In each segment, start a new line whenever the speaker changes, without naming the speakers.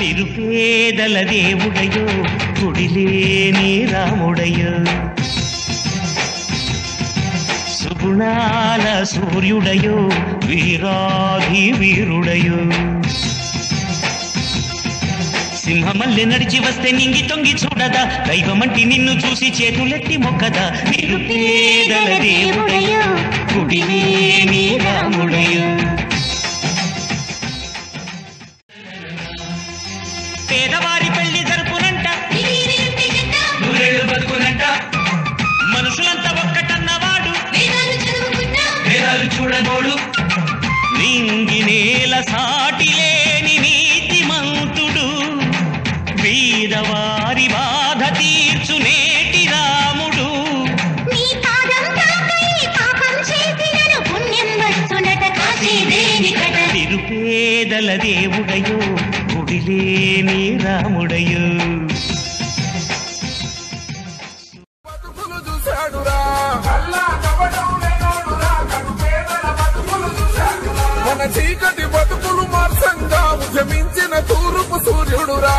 నిరుపేదల దేవుడయో గుడిలేని రాముడయో సుగుణాల సూర్యుడయో వీరాధి వీరుడయో సింహమల్లె నడిచి వస్తే నింగి తొంగి చూడదా దైవమంటి నిన్ను చూసి చేతులెత్తి మొక్కదా నిరుపేదల దేవుడయో గుడిలేని రాముడయో పేదవారి పెళ్లి జరుపునంట నూరేళ్ళు బతుకునంట మనుషులంతా ఒక్కటన్నవాడు వేదాలు చూడబోడు నింగి నేల సాటి లేని నీతిమంతుడు బీదవారి బాధ తీర్చు నేటి రాముడు నిరుపేదల దేవుడయో గుడిలేని రాముడయో
మన చీకటి బతుకులు మార్చంగా ఉద్యమించిన తూర్పు సూర్యుడురా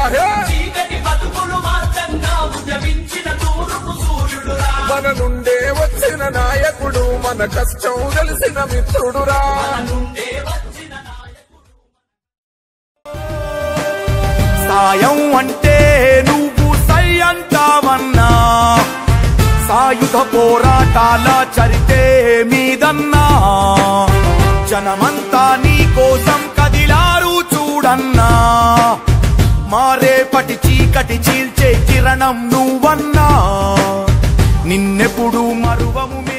మన నుండే వచ్చిన నాయకుడు మన కష్టం తెలిసిన మిత్రుడురా
సాయం అంటే నువ్వు సై అంటావన్నా సాయుధ పోరాటాల చరితే మీదన్నా జనమంతా నీ కోసం కదిలారు చూడన్నా మారేపటి చీకటి చీల్చే కిరణం నువ్వన్నా నిన్నెప్పుడు మరువము